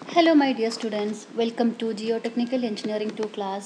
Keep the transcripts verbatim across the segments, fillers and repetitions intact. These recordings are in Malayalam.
Hello my dear students, welcome to Geotechnical Engineering two class.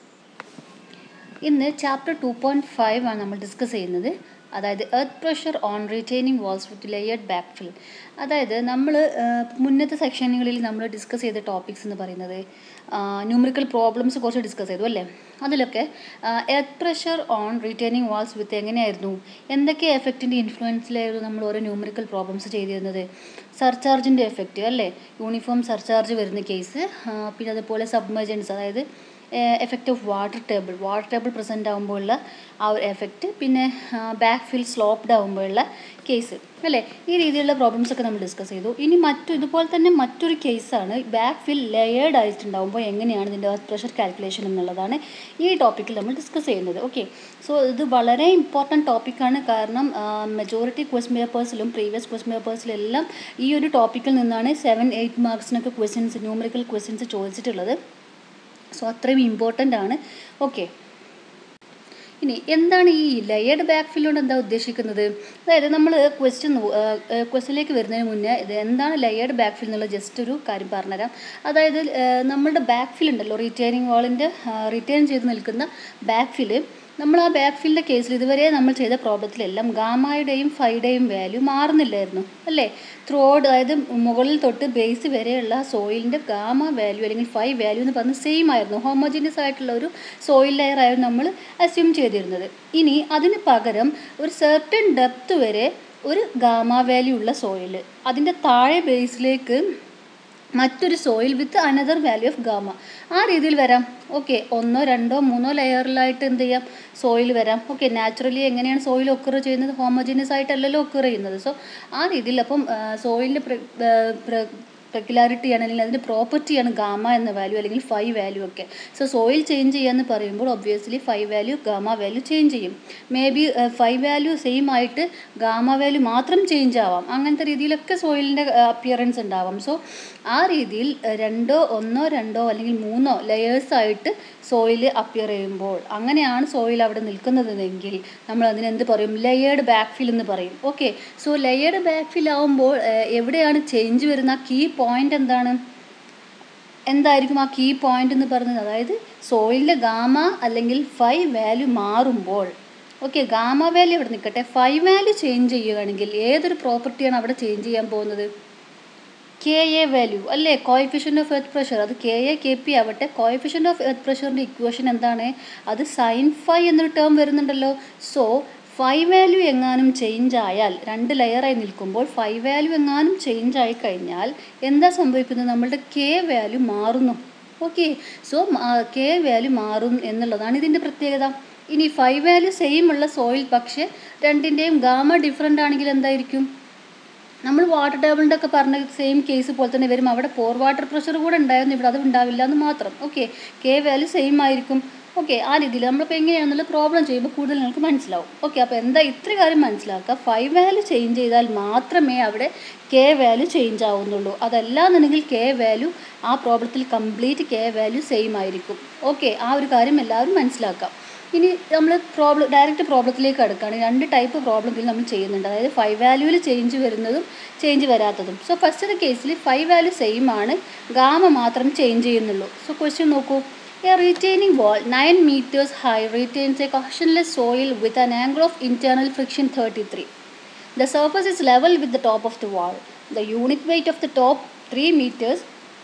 ഇന്ന് ചാപ്റ്റർ ടു പോയിൻറ്റ് ഫൈവ് ആണ് നമ്മൾ ഡിസ്കസ് ചെയ്യുന്നത്. അതായത് earth pressure on retaining walls with layered backfill. അതായത് നമ്മൾ മുന്നത്തെ സെക്ഷനുകളിൽ നമ്മൾ ഡിസ്കസ് ചെയ്ത ടോപ്പിക്സ് എന്ന് പറയുന്നത് ന്യൂമറിക്കൽ പ്രോബ്ലംസ് കുറച്ച് ഡിസ്കസ് ചെയ്തു അല്ലേ. അതിലൊക്കെ earth pressure on retaining walls with എങ്ങനെയായിരുന്നു, എന്തൊക്കെ എഫക്റ്റിൻ്റെ ഇൻഫ്ലുവൻസിലായിരുന്നു നമ്മൾ ഓരോ ന്യൂമറിക്കൽ പ്രോബ്ലംസ് ചെയ്തിരുന്നത്. സർചാർജിൻ്റെ എഫക്റ്റ് അല്ലേ, യൂണിഫോം സർചാർജ് വരുന്ന കേസ്, പിന്നെ അതുപോലെ സബ്മർജൻസ്, അതായത് effect of water table water table present ആകുമ്പോഴുള്ള ആ ഒരു എഫക്റ്റ്, പിന്നെ ബാക്ക് ഫിൽ സ്ലോപ്ഡ് ആകുമ്പോഴുള്ള കേസ് അല്ലേ. ഈ രീതിയിലുള്ള പ്രോബ്ലംസ് ഒക്കെ നമ്മൾ ഡിസ്കസ് ചെയ്തു. ഇനി മറ്റു ഇതുപോലെ തന്നെ മറ്റൊരു കേസാണ് ബാക്ക് ഫിൽ ലെയേർഡ് ആയിട്ടുണ്ടാകുമ്പോൾ എങ്ങനെയാണ് ഇതിൻ്റെ എർത്ത് പ്രഷർ കാൽക്കുലേഷൻ എന്നുള്ളതാണ് ഈ ടോപ്പിക്കിൽ നമ്മൾ ഡിസ്കസ് ചെയ്യുന്നത്. ഓക്കെ, സോ ഇത് വളരെ ഇമ്പോർട്ടൻറ്റ് ടോപ്പിക്കാണ്. കാരണം മെജോറിറ്റി ക്വസ്റ്റ്യൻ പേപ്പേഴ്സിലും പ്രീവിയസ് ക്വസ്റ്റ്യൻ പേപ്പേഴ്സിലെല്ലാം ഈ ഒരു ടോപ്പിക്കിൽ നിന്നാണ് സെവൻ എയ്റ്റ് മാർക്സിനൊക്കെ ക്വസ്റ്റ്യൻസ് ന്യൂമറിക്കൽ ക്വസ്റ്റ്യൻസ് ചോദിച്ചിട്ടുള്ളത്. സോ അത്രയും ഇമ്പോർട്ടൻ്റ് ആണ്. ഓക്കെ, ഇനി എന്താണ് ഈ ലെയേർഡ് ബാക്ക് ഫിൽ കൊണ്ട് എന്താ ഉദ്ദേശിക്കുന്നത്? അതായത് നമ്മൾ ക്വസ്റ്റ്യൻ ക്വസ്റ്റ്യനിലേക്ക് വരുന്നതിന് മുന്നേ ഇത് എന്താണ് ലെയേർഡ് ബാക്ക് ഫിൽ എന്നുള്ള ജസ്റ്റ് ഒരു കാര്യം പറഞ്ഞുതരാം. അതായത് നമ്മളുടെ ബാക്ക് ഫിൽ ഉണ്ടല്ലോ, റീറ്റെയിനിങ് വാളിൻ്റെ റിറ്റെയിൻ ചെയ്ത് നിൽക്കുന്ന ബാക്ക് ഫില്, നമ്മൾ ആ ബാക്ക് ഫില്ലിൻ്റെ കേസിൽ ഇതുവരെ നമ്മൾ ചെയ്ത പ്രോബ്ലത്തിലെല്ലാം ഗാമയുടെയും ഫൈയുടെയും വാല്യൂ മാറുന്നില്ലായിരുന്നു അല്ലേ. ത്രൂ ഔട്ട്, അതായത് മുകളിൽ തൊട്ട് ബേസ് വരെയുള്ള സോയിലിൻ്റെ ഗാമ വാല്യൂ അല്ലെങ്കിൽ ഫൈ വാല്യൂ എന്ന് പറഞ്ഞ് സെയിം ആയിരുന്നു. ഹോമോജീനിയസ് ആയിട്ടുള്ള ഒരു സോയിൽ ലെയർ ആയിരുന്നു നമ്മൾ അസ്യൂം ചെയ്തിരുന്നത്. ഇനി അതിന് പകരം ഒരു സെർട്ടൺ ഡെപ്ത് വരെ ഒരു ഗാമ വാല്യൂ ഉള്ള സോയിൽ, അതിൻ്റെ താഴെ ബേസിലേക്ക് മറ്റൊരു soil with another value of gamma, ആ രീതിയിൽ വരാം. ഓക്കെ, ഒന്നോ രണ്ടോ മൂന്നോ ലെയറിലായിട്ട് എന്ത് ചെയ്യാം, സോയിൽ വരാം. ഓക്കെ, നാച്ചുറലി എങ്ങനെയാണ് സോയിൽ ഒക്കർ ചെയ്യുന്നത്, ഹോമോജീനിയസ് ആയിട്ടല്ലല്ലോ ഒക്കർ ചെയ്യുന്നത്. സോ ആ രീതിയിൽ അപ്പം സോയിലിൻ്റെ റെഗുലാരിറ്റിയാണ് അല്ലെങ്കിൽ അതിൻ്റെ പ്രോപ്പർട്ടിയാണ് ഗാമ എന്ന വാല്യൂ അല്ലെങ്കിൽ ഫൈ വാല്യൂ ഒക്കെ. സോ സോയിൽ ചേഞ്ച് ചെയ്യാന്ന് പറയുമ്പോൾ obviously phi value gamma value change ചെയ്യും. Maybe phi value same ആയിട്ട് ഗാമ വാല്യൂ മാത്രം ചേഞ്ച് ആവാം. അങ്ങനത്തെ രീതിയിലൊക്കെ സോയിലിൻ്റെ അപ്പിയറൻസ് ഉണ്ടാവാം. സോ ആ രീതിയിൽ രണ്ടോ ഒന്നോ രണ്ടോ അല്ലെങ്കിൽ മൂന്നോ ലെയേഴ്സായിട്ട് സോയിൽ അപ്പിയർ ചെയ്യുമ്പോൾ, അങ്ങനെയാണ് സോയിൽ അവിടെ നിൽക്കുന്നതെങ്കിൽ നമ്മൾ അതിന് എന്ത് പറയും, ലെയേർഡ് ബാക്ക് ഫിൽ എന്ന് പറയും. Okay, so layered backfill ആകുമ്പോൾ എവിടെയാണ് ചേഞ്ച് വരുന്ന കീ പോയിന്റ് എന്താണ്, എന്തായിരിക്കും ആ കീ പോയിന്റ് എന്ന് പറയുന്നത്? അതായത് സോയിലിൻ്റെ ഗാമ അല്ലെങ്കിൽ ഫൈ വാല്യൂ മാറുമ്പോൾ, ഓക്കെ ഗാമ വാല്യൂ ഇവിടെ നിൽക്കട്ടെ, ഫൈ വാല്യൂ ചേഞ്ച് ചെയ്യുകയാണെങ്കിൽ ഏതൊരു പ്രോപ്പർട്ടിയാണ് അവിടെ ചേഞ്ച് ചെയ്യാൻ പോകുന്നത്? കെ എ വാല്യൂ അല്ലേ, കോഎഫിഷ്യൻ്റ് ഓഫ് എർത്ത് പ്രഷർ. അത് കെ എ കെ പി ആവട്ടെ, കോഎഫിഷ്യൻ്റ് ഓഫ് എർത്ത് പ്രഷറിൻ്റെ ഇക്വേഷൻ എന്താണ്? അത് സൈൻ ഫൈ എന്നൊരു ടേം വരുന്നുണ്ടല്ലോ. സോ ഫൈ വാല്യൂ എങ്ങാനും ചേഞ്ച് ആയാൽ, രണ്ട് ലെയറായി നിൽക്കുമ്പോൾ ഫൈ വാല്യൂ എങ്ങാനും ചേഞ്ച് ആയി കഴിഞ്ഞാൽ എന്താ സംഭവിക്കുന്നത്? നമ്മളുടെ കെ വാല്യൂ മാറുന്നു. ഓക്കെ, സോ കെ വാല്യൂ മാറും എന്നുള്ളതാണ് ഇതിൻ്റെ പ്രത്യേകത. ഇനി ഫൈ വാല്യൂ സെയിം ഉള്ള സോയിൽ പക്ഷേ രണ്ടിൻ്റെയും ഗാമ ഡിഫറൻ്റ് ആണെങ്കിൽ എന്തായിരിക്കും? നമ്മൾ വാട്ടർ ടേബിളിൻ്റെ ഒക്കെ പറഞ്ഞ സെയിം കേസ് പോലെ തന്നെ വരും. അവിടെ പോർ വാട്ടർ പ്രഷർ കൂടെ ഉണ്ടായിരുന്നു, ഇവിടെ അത് ഉണ്ടാവില്ല എന്ന് മാത്രം. ഓക്കെ, കെ വാല്യൂ സെയിം ആയിരിക്കും. ഓക്കെ, ആ രീതിയിൽ നമ്മളിപ്പോൾ എങ്ങനെയാണെന്നുള്ള പ്രോബ്ലം ചെയ്യുമ്പോൾ കൂടുതൽ നിങ്ങൾക്ക് മനസ്സിലാവും. ഓക്കെ, അപ്പോൾ എന്താ ഇത്ര കാര്യം മനസ്സിലാക്കുക, ഫൈവ് വാല്യൂ ചേഞ്ച് ചെയ്താൽ മാത്രമേ അവിടെ കെ വാല്യൂ ചേഞ്ച് ആവുന്നുള്ളൂ. അതല്ലാന്നുണ്ടെങ്കിൽ കെ വാല്യൂ ആ പ്രോബ്ലത്തിൽ കംപ്ലീറ്റ് കെ വാല്യൂ സെയിം ആയിരിക്കും. ഓക്കെ, ആ ഒരു കാര്യം എല്ലാവരും മനസ്സിലാക്കാം. ഇനി നമ്മൾ പ്രോബ്ലം ഡയറക്റ്റ് പ്രോബ്ലത്തിലേക്ക് അടുക്കുകയാണ്. രണ്ട് ടൈപ്പ് പ്രോബ്ലം ഇതിൽ നമ്മൾ ചെയ്യുന്നുണ്ട്, അതായത് ഫൈവ് വാല്യൂവിൽ ചേഞ്ച് വരുന്നതും ചേഞ്ച് വരാത്തതും. സോ ഫസ്റ്റ് കേസിൽ ഫൈവ് വാല്യൂ സെയിം ആണ്, ഗാമ മാത്രം ചേഞ്ച് ചെയ്യുന്നുള്ളൂ. സോ ക്വസ്റ്റ്യൻ നോക്കൂ. A retaining wall nine meters high retains a cushion-less soil with an angle of internal friction thirty-three. The surface is level with the top of the wall. The unit weight of the top three meters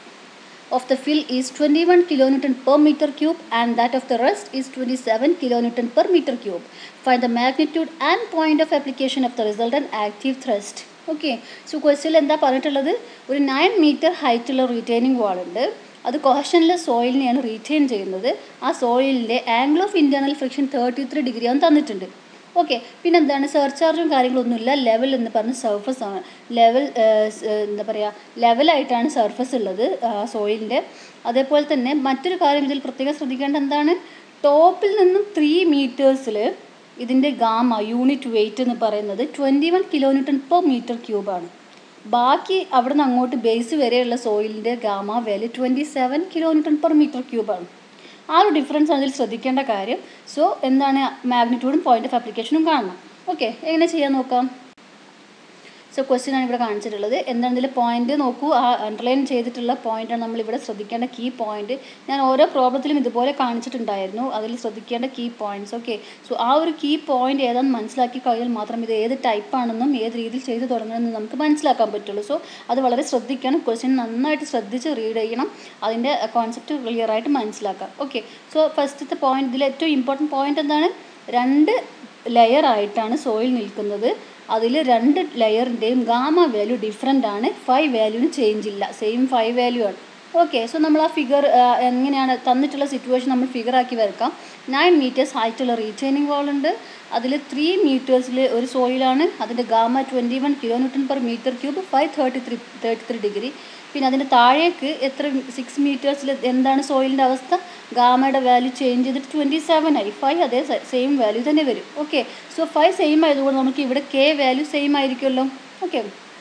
of the fill is twenty-one kilonewton per meter cube and that of the rest is twenty-seven kilonewton per meter cube. Find the magnitude and point of application of the resultant active thrust. Okay, so question എന്താ പറഞ്ഞിട്ടുള്ളത്? ഒരു നയൻ മീറ്റർ ഹൈറ്റുള്ള റീറ്റെയിനിങ് വാൾ ഉണ്ട്. അത് കോഷനിലെസ് സോയിലിനെയാണ് റീറ്റെയിൻ ചെയ്യുന്നത്. ആ സോയിലിൻ്റെ angle of internal friction thirty three degree ആണ് തന്നിട്ടുണ്ട്. ഓക്കെ, പിന്നെ എന്താണ്, സർചാർജും കാര്യങ്ങളൊന്നുമില്ല, ലെവൽ എന്ന് പറഞ്ഞ സർഫസ് ആണ്. ലെവൽ എന്താ പറയുക, ലെവലായിട്ടാണ് സർഫസ് ഉള്ളത് സോയിലിൻ്റെ. അതേപോലെ തന്നെ മറ്റൊരു കാര്യം ഇതിൽ പ്രത്യേകം ശ്രദ്ധിക്കേണ്ട എന്താണ്, ടോപ്പിൽ നിന്നും ത്രീ മീറ്റേഴ്സിൽ ഇതിൻ്റെ ഗാമ യൂണിറ്റ് വെയിറ്റ് എന്ന് പറയുന്നത് twenty one kilonewton per meter ക്യൂബാണ്. ബാക്കി അവിടെ നിന്ന് അങ്ങോട്ട് ബേസ് വരെയുള്ള സോയിലിൻ്റെ gamma value twenty seven kilonewton per meter ക്യൂബാണ്. ആ ഒരു ഡിഫറൻസ് ആണ് ഇതിൽ ശ്രദ്ധിക്കേണ്ട കാര്യം. സോ എന്താണ്, മാഗ്നിറ്റ്യൂഡും പോയിന്റ് ഓഫ് ആപ്ലിക്കേഷനും കാണണം. ഓക്കെ, എങ്ങനെ ചെയ്യാൻ നോക്കാം. സോ ക്വസ്റ്റ്യൻ ആണ് ഇവിടെ കാണിച്ചിട്ടുള്ളത്. എന്താണ് ഇതിൽ പോയിന്റ് നോക്കൂ, ആ അണ്ടർലൈൻ ചെയ്തിട്ടുള്ള പോയിന്റാണ് നമ്മളിവിടെ ശ്രദ്ധിക്കേണ്ട കീ പോയിന്റ്. ഞാൻ ഓരോ പ്രോബ്ലത്തിലും ഇതുപോലെ കാണിച്ചിട്ടുണ്ടായിരുന്നു, അതിൽ ശ്രദ്ധിക്കേണ്ട കീ പോയിന്റ്സ്. ഓക്കെ, സോ ആ ഒരു കീ പോയിന്റ് ഏതാണെന്ന് മനസ്സിലാക്കി കഴിഞ്ഞാൽ മാത്രം ഇത് ഏത് ടൈപ്പാണെന്നും ഏത് രീതിയിൽ ചെയ്ത് തുടങ്ങണമെന്നും നമുക്ക് മനസ്സിലാക്കാൻ പറ്റുള്ളൂ. സോ അത് വളരെ ശ്രദ്ധിക്കണം. ക്വസ്റ്റ്യൻ നന്നായിട്ട് ശ്രദ്ധിച്ച് റീഡ് ചെയ്യണം, അതിൻ്റെ കോൺസെപ്റ്റ് ക്ലിയർ ആയിട്ട് മനസ്സിലാക്കാം. ഓക്കെ, സോ ഫസ്റ്റത്തെ പോയിന്റ്, ഇതിൽ ഏറ്റവും ഇമ്പോർട്ടൻറ്റ് പോയിന്റ് എന്താണ്? രണ്ട് ലെയർ ആയിട്ടാണ് സോയിൽ നിൽക്കുന്നത്. അതിൽ രണ്ട് ലെയറിൻ്റെയും ഗാമ വാല്യൂ ഡിഫറെൻ്റ് ആണ്. ഫൈവ് വാല്യൂവിന് ചേഞ്ച് ഇല്ല, സെയിം ഫൈവ് വാല്യൂ ആണ്. ഓക്കെ, സോ നമ്മൾ ആ ഫിഗർ എങ്ങനെയാണ് തന്നിട്ടുള്ള സിറ്റുവേഷൻ നമ്മൾ ഫിഗർ ആക്കി വരക്കാം. നയൻ മീറ്റേഴ്സ് ഹൈറ്റുള്ള റീറ്റെയിനിങ് വാൾ ഉണ്ട്. അതിൽ ത്രീ മീറ്റേഴ്സിൽ ഒരു സോയിലാണ്. അതിൻ്റെ gamma twenty one kilo newton per meter cube, phi thirty three thirty three degree. പിന്നെ അതിൻ്റെ താഴേക്ക് എത്ര സിക്സ് മീറ്റേഴ്സിൽ എന്താണ് സോയിലിൻ്റെ അവസ്ഥ? ഗാമയുടെ വാല്യൂ ചേഞ്ച് ചെയ്തിട്ട് ട്വൻറ്റി സെവൻ ആയി. ഫൈവ് അതേ സെയിം വാല്യൂ തന്നെ വരും. ഓക്കെ, സോ ഫൈവ് സെയിം ആയതുകൊണ്ട് നമുക്ക് ഇവിടെ കെ വാല്യൂ സെയിം ആയിരിക്കുമല്ലോ. ഓക്കെ,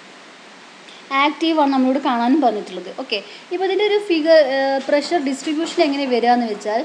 ആക്റ്റീവാണ് നമ്മളിവിടെ കാണാനും പറഞ്ഞിട്ടുള്ളത്. ഓക്കെ, ഇപ്പോൾ ഇതിൻ്റെ ഒരു ഫിഗർ പ്രഷർ ഡിസ്ട്രിബ്യൂഷൻ എങ്ങനെ വരിക എന്ന് വെച്ചാൽ,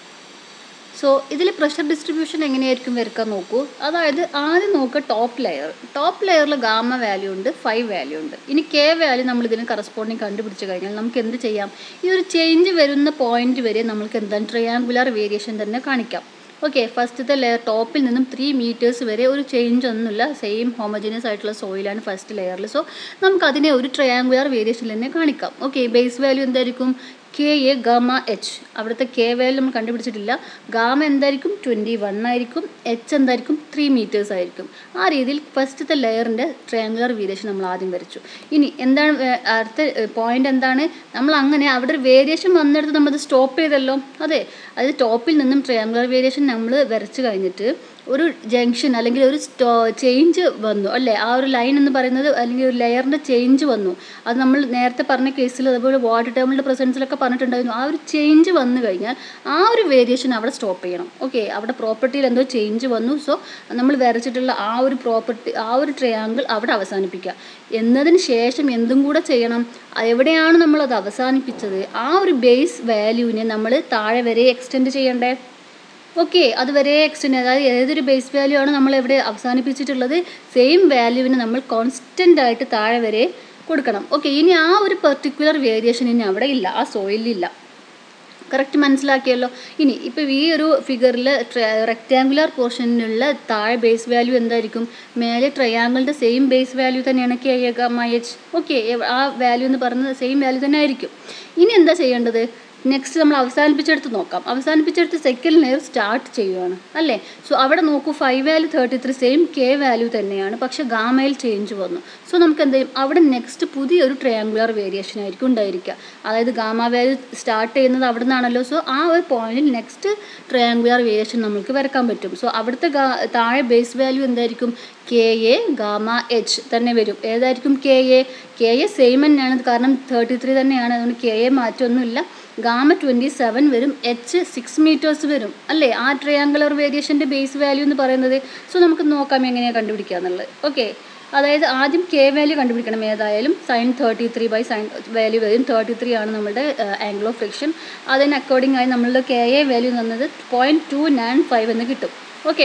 സോ ഇതിൽ പ്രഷർ ഡിസ്ട്രിബ്യൂഷൻ എങ്ങനെയായിരിക്കും വരക്കാൻ നോക്കൂ. അതായത് ആദ്യം നോക്കുക ടോപ്പ് ലെയർ. ടോപ്പ് ലെയറിൽ ഗാമ വാല്യൂ ഉണ്ട്, ഫൈവ് വാല്യൂ ഉണ്ട്. ഇനി കെ വാല്യൂ നമ്മൾ ഇതിന് കറസ്പോണ്ടിങ് കണ്ടുപിടിച്ച് കഴിഞ്ഞാൽ നമുക്ക് എന്ത് ചെയ്യാം? ഈ ഒരു ചേഞ്ച് വരുന്ന പോയിന്റ് വരെ നമുക്ക് എന്താണ് ട്രയാങ്കുലർ വേരിയേഷൻ തന്നെ കാണിക്കാം. ഓക്കെ, ഫസ്റ്റത്തെ ലെയർ ടോപ്പിൽ നിന്നും ത്രീ മീറ്റേഴ്സ് വരെ ഒരു ചേഞ്ച് ഒന്നുമില്ല, സെയിം ഹോമോജീനിയസ് ആയിട്ടുള്ള സോയിലാണ് ഫസ്റ്റ് ലെയറിൽ. സോ നമുക്ക് അതിനെ ഒരു ട്രയാങ്കുലർ വേരിയേഷനിൽ തന്നെ കാണിക്കാം. ഓക്കെ, ബേസ് വാല്യൂ എന്തായിരിക്കും? K A gamma H. അവിടുത്തെ കെ വാല്യൂ നമ്മൾ കണ്ടുപിടിച്ചിട്ടില്ല. ഗാമ എന്തായിരിക്കും? ട്വൻറ്റി വൺ ആയിരിക്കും. എച്ച് എന്തായിരിക്കും? ത്രീ മീറ്റേഴ്സ് ആയിരിക്കും. ആ രീതിയിൽ ഫസ്റ്റത്തെ ലെയറിൻ്റെ ട്രയാങ്കുലർ വേരിയേഷൻ നമ്മൾ ആദ്യം വരച്ചു. ഇനി എന്താണ് അടുത്ത പോയിന്റ്? എന്താണ് നമ്മൾ അങ്ങനെ അവിടെ ഒരു വേരിയേഷൻ വന്നെടുത്ത് നമ്മളത് സ്റ്റോപ്പ് ചെയ്തല്ലോ. അതെ, അത് ടോപ്പിൽ നിന്നും ട്രയാങ്കുലർ വേരിയേഷൻ നമ്മൾ വരച്ച് കഴിഞ്ഞിട്ട് ഒരു ജംഗ്ഷൻ അല്ലെങ്കിൽ ഒരു സ്റ്റോ ചേഞ്ച് വന്നു അല്ലേ? ആ ഒരു ലൈൻ എന്ന് പറയുന്നത് അല്ലെങ്കിൽ ഒരു ലെയറിൻ്റെ ചേഞ്ച് വന്നു. അത് നമ്മൾ നേരത്തെ പറഞ്ഞ കേസിൽ അതുപോലെ വാട്ടർ ടേബിളിൻ്റെ പ്രസൻസിലൊക്കെ പറഞ്ഞിട്ടുണ്ടായിരുന്നു. ആ ഒരു ചേഞ്ച് വന്നു കഴിഞ്ഞാൽ ആ ഒരു വേരിയേഷൻ അവിടെ സ്റ്റോപ്പ് ചെയ്യണം. ഓക്കെ, അവിടെ പ്രോപ്പർട്ടിയിൽ എന്തോ ചേഞ്ച് വന്നു. സോ നമ്മൾ വരച്ചിട്ടുള്ള ആ ഒരു പ്രോപ്പർട്ടി, ആ ഒരു ട്രയാങ്കിൾ അവിടെ അവസാനിപ്പിക്കുക. എന്നതിന് ശേഷം എന്തും കൂടെ ചെയ്യണം. എവിടെയാണ് നമ്മളത് അവസാനിപ്പിച്ചത് ആ ഒരു ബേസ് വാല്യൂവിനെ നമ്മൾ താഴെ വരെ എക്സ്റ്റെൻഡ് ചെയ്യണ്ടേ? ഓക്കെ, അതുവരെ എക്സ്റ്റെൻഡ്, അതായത് ഏതൊരു ബേസ് വാല്യൂ ആണ് നമ്മൾ എവിടെ അവസാനിപ്പിച്ചിട്ടുള്ളത്, സെയിം വാല്യൂവിന് നമ്മൾ കോൺസ്റ്റൻ്റ് ആയിട്ട് താഴെ വരെ കൊടുക്കണം. ഓക്കെ, ഇനി ആ ഒരു പെർട്ടിക്കുലർ വേരിയേഷൻ ഇനി അവിടെ ഇല്ല, ആ സോയിലില്ല. കറക്റ്റ് മനസ്സിലാക്കിയല്ലോ. ഇനി ഇപ്പോൾ ഈ ഒരു ഫിഗറിൽ റെക്റ്റാങ്കുലർ പോർഷനിലുള്ള താഴെ ബേസ് വാല്യൂ എന്തായിരിക്കും? മേലെ ട്രയാങ്കിളിൻ്റെ സെയിം ബേസ് വാല്യൂ തന്നെയാണ് K A gamma H. Okay, ആ വാല്യൂ എന്ന് പറയുന്നത് സെയിം വാല്യൂ തന്നെ ആയിരിക്കും. ഇനി എന്താ ചെയ്യേണ്ടത്? നെക്സ്റ്റ് നമ്മൾ അവസാനിപ്പിച്ചെടുത്ത് നോക്കാം. അവസാനിപ്പിച്ചെടുത്ത് സെക്കൻഡ് ലെയർ സ്റ്റാർട്ട് ചെയ്യുകയാണ് അല്ലേ? സോ അവിടെ നോക്കൂ, phi value thirty three same K value തന്നെയാണ്, പക്ഷേ ഗാമയിൽ ചേഞ്ച് വന്നു. സോ നമുക്ക് എന്ത് ചെയ്യും? അവിടെ നെക്സ്റ്റ് പുതിയൊരു ട്രയാങ്കുലർ വേരിയേഷൻ ആയിരിക്കും ഉണ്ടായിരിക്കുക. അതായത് ഗാമ വാല്യൂ സ്റ്റാർട്ട് ചെയ്യുന്നത് അവിടെ നിന്നാണല്ലോ. സോ ആ ഒരു പോയിന്റിൽ നെക്സ്റ്റ് ട്രയാങ്കുലർ വേരിയേഷൻ നമുക്ക് വരക്കാൻ പറ്റും. സോ അവിടുത്തെ താഴെ ബേസ് വാല്യൂ എന്തായിരിക്കും? കെ എ ഗാമ എച്ച് തന്നെ വരും. ഏതായിരിക്കും K A? K A same തന്നെയാണ്, കാരണം തേർട്ടി ത്രീ തന്നെയാണ്, അതുകൊണ്ട് കെ എ മാറ്റമൊന്നുമില്ല. ഗാമ ട്വൻറ്റി സെവൻ വരും, എച്ച് സിക്സ് മീറ്റേഴ്സ് വരും അല്ലേ? ആ ട്രയാങ്കുലർ വേരിയേഷൻ്റെ ബേസ് വാല്യൂ എന്ന് പറയുന്നത്. സോ നമുക്ക് നോക്കാം എങ്ങനെയാണ് കണ്ടുപിടിക്കുക എന്നുള്ളത്. ഓക്കെ, അതായത് ആദ്യം കെ വാല്യൂ കണ്ടുപിടിക്കണം. ഏതായാലും sine thirty three by sine value വരും. തേർട്ടി ത്രീ ആണ് നമ്മുടെ ആംഗിൾ ഓഫ് ഫ്രിക്ഷൻ. അതിന് അക്കോർഡിംഗ് ആയി നമ്മളുടെ കെ എ വാല്യൂ എന്നത് പോയിൻറ്റ് ടു നയൻ ഫൈവ് എന്ന് കിട്ടും. ഓക്കെ,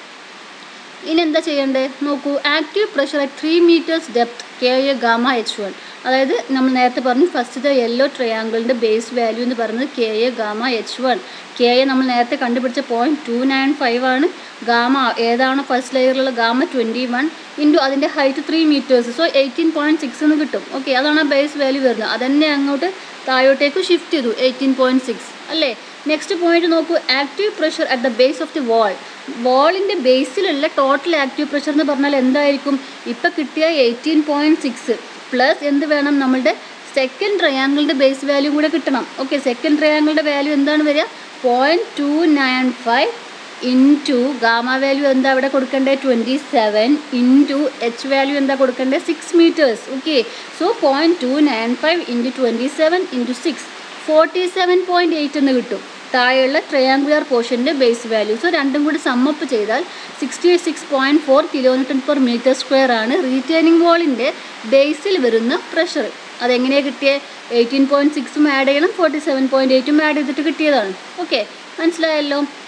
ഇനി എന്താ ചെയ്യേണ്ടത് നോക്കൂ. Active pressure at three meters depth K A gamma H one. അതായത് നമ്മൾ നേരത്തെ പറഞ്ഞു ഫസ്റ്റത്തെ യെല്ലോ ട്രയാങ്കിളിൻ്റെ ബേസ് വാല്യൂ എന്ന് പറയുന്നത് K A gamma H one. K A നമ്മൾ നേരത്തെ കണ്ടുപിടിച്ച പോയിൻറ്റ് ടു നയൻ ഫൈവ് ആണ്. ഗാമ ഏതാണോ ഫസ്റ്റ് ലെയറിലുള്ള ഗാമ ട്വൻറ്റി വൺ ഇൻറ്റു അതിൻ്റെ height three meters. So eighteen point six എന്ന് കിട്ടും. ഓക്കെ, അതാണ് ആ ബേസ് വാല്യൂ വരുന്നത്. അതന്നെ അങ്ങോട്ട് താഴോട്ടേക്ക് ഷിഫ്റ്റ് ചെയ്തു, എയ്റ്റീൻ പോയിൻറ്റ് സിക്സ് അല്ലേ? നെക്സ്റ്റ് പോയിന്റ് നോക്കൂ. Active pressure at the base of the wall. വാളിൻ്റെ ബേസിലുള്ള ടോട്ടൽ ആക്റ്റീവ് പ്രഷർ എന്ന് പറഞ്ഞാൽ എന്തായിരിക്കും? ഇപ്പം കിട്ടിയ എയ്റ്റീൻ പോയിൻറ്റ് സിക്സ് പ്ലസ് എന്ത് വേണം? നമ്മളുടെ സെക്കൻഡ് ട്രയാങ്കിളിൻ്റെ ബേസ് വാല്യൂ കൂടെ കിട്ടണം. ഓക്കെ, സെക്കൻഡ് ട്രയാങ്കിളിൻ്റെ വാല്യൂ എന്താണ് വരിക? Point two nine five into gamma value എന്താ അവിടെ കൊടുക്കേണ്ടത്? Twenty seven into H value എന്താ കൊടുക്കേണ്ടത്? Six metres. Okay, so point two nine five into twenty seven into six forty seven point eight എന്ന് കിട്ടും. താഴെയുള്ള ട്രയാങ്കുലർ പോർഷൻ്റെ ബേസ് വാല്യൂ. സോ രണ്ടും കൂടി സമ്മപ്പ് ചെയ്താൽ sixty six point four kilo newton per metre square ആണ് റീറ്റെയിനിങ് വാളിൻ്റെ ബേസിൽ വരുന്ന പ്രഷർ. അതെങ്ങനെയാണ് കിട്ടിയത്? എയ്റ്റീൻ പോയിൻറ്റ് സിക്സും ആഡ് ചെയ്യണം, ഫോർട്ടി സെവൻ പോയിൻറ്റ് എയ്റ്റും ആഡ് ചെയ്തിട്ട് കിട്ടിയതാണ്. ഓക്കെ, മനസ്സിലായല്ലോ.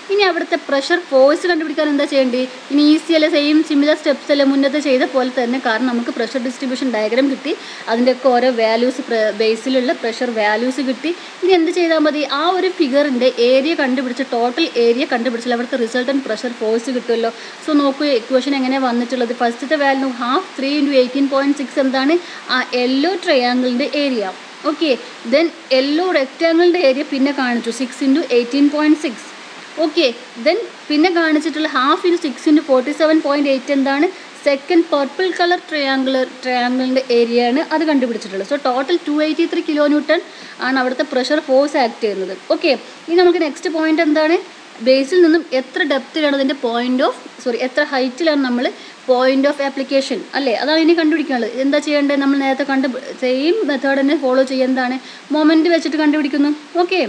ഇനി അവിടുത്തെ പ്രഷർ ഫോഴ്സ് കണ്ടുപിടിക്കാൻ എന്താ ചെയ്യേണ്ടത്? ഇനി ഈസി അല്ല, സെയിം സിമിലർ സ്റ്റെപ്സ് അല്ല മുന്നത്തെ ചെയ്ത പോലെ തന്നെ. കാരണം നമുക്ക് പ്രഷർ ഡിസ്ട്രിബ്യൂഷൻ ഡയഗ്രാം കിട്ടി, അതിൻ്റെയൊക്കെ ഓരോ വാല്യൂസ് ബേസിലുള്ള പ്രഷർ വാല്യൂസ് കിട്ടി. ഇനി എന്ത് ചെയ്താൽ മതി? ആ ഒരു ഫിഗറിൻ്റെ ഏരിയ കണ്ടുപിടിച്ച് ടോട്ടൽ ഏരിയ കണ്ടുപിടിച്ചാൽ അവിടുത്തെ റിസൾട്ടൻറ്റ് പ്രഷർ ഫോഴ്സ് കിട്ടുമല്ലോ. സോ നോക്കൂ, ഇക്വേഷൻ എങ്ങനെ വന്നിട്ടുള്ളത്. ഫസ്റ്റത്തെ value half three into eighteen point six എന്താണ്? ആ യെല്ലോ ട്രയാങ്കിളിൻ്റെ ഏരിയ. ഓക്കെ, ദെൻ യെല്ലോ റെക്റ്റാങ്കിളിൻ്റെ ഏരിയ പിന്നെ കാണിച്ചു six into eighteen point six. Okay, then പിന്നെ കാണിച്ചിട്ടുള്ള half into six into forty seven point eight എന്താണ്? സെക്കൻഡ് പർപ്പിൾ കളർ ട്രയാങ്കുലർ ട്രയാങ്കിളിൻ്റെ ഏരിയയാണ് അത് കണ്ടുപിടിച്ചിട്ടുള്ളത്. So total two eighty three kilo newton ആണ് അവിടുത്തെ പ്രഷർ ഫോഴ്സ് ആക്ട് ചെയ്യുന്നത്. ഓക്കെ, ഇനി നമുക്ക് നെക്സ്റ്റ് പോയിന്റ് എന്താണ്? ബേസിൽ നിന്നും എത്ര ഡെപ്തിലാണ് അതിൻ്റെ പോയിന്റ് ഓഫ് സോറി എത്ര ഹൈറ്റിലാണ് നമ്മൾ പോയിന്റ് ഓഫ് ആപ്ലിക്കേഷൻ അല്ലേ, അതാണ് ഇനി കണ്ടുപിടിക്കാനുള്ളത്. എന്താ ചെയ്യേണ്ടത്? നമ്മൾ നേരത്തെ കണ്ട് സെയിം മെത്തേഡ് തന്നെ ഫോളോ ചെയ്യുക. എന്താണ്? മൊമെൻറ്റ് വെച്ചിട്ട് കണ്ടുപിടിക്കുന്നു. ഓക്കെ,